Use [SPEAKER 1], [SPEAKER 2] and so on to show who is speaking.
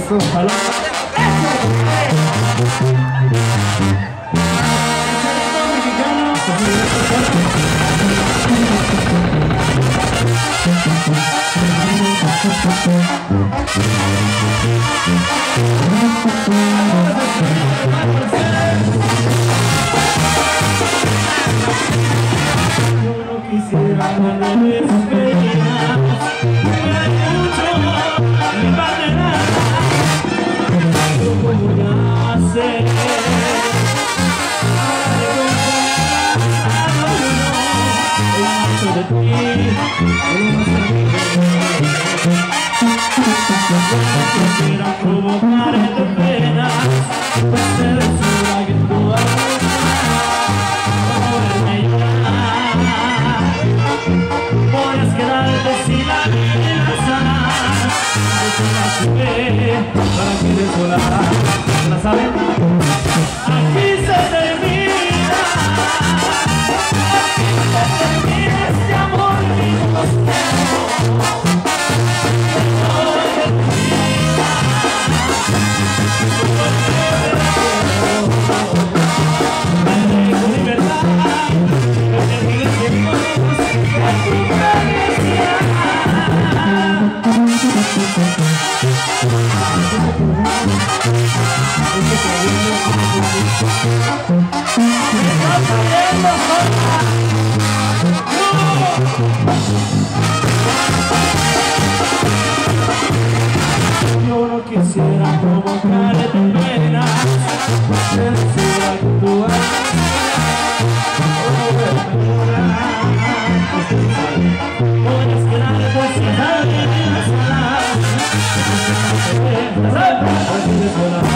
[SPEAKER 1] Eso, ojalá. Yo no quisiera hablar de sus penas, mucho mi bandera. ¿Cómo voy a hacer? De ti, quisiera provocar tu pena, pues se desura que tú hagas verme llorar. Puedes quedarte sin la amenaza, desde la subé para que desolar. ¿La saben? Aquí se termina. Este amor mismo yo no quisiera provocar tu pena, censura que tú hagas puedes quedarte sin saber la sala.